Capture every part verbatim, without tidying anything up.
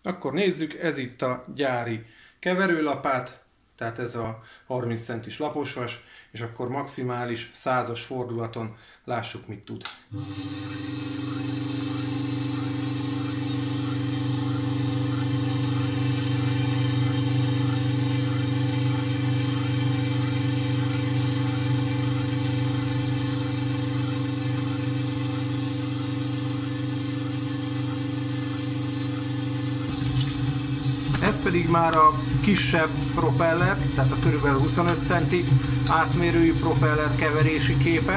Akkor nézzük, ez itt a gyári keverőlapát, tehát ez a harminc centis laposvas, és akkor maximális százas fordulaton lássuk, mit tud. Ez pedig már a kisebb propeller, tehát a körülbelül huszonöt centi átmérőjű propeller keverési képe.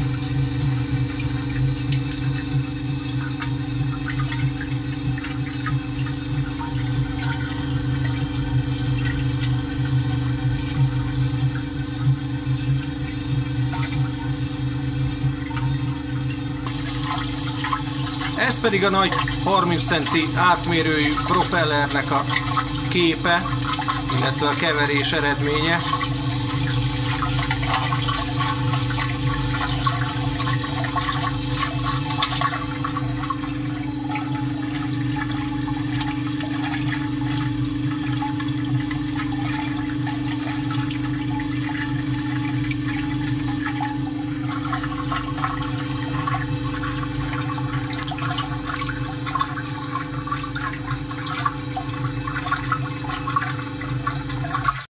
Ez pedig a nagy harminc centi átmérőjű propellernek a képe, illetve a keverés eredménye.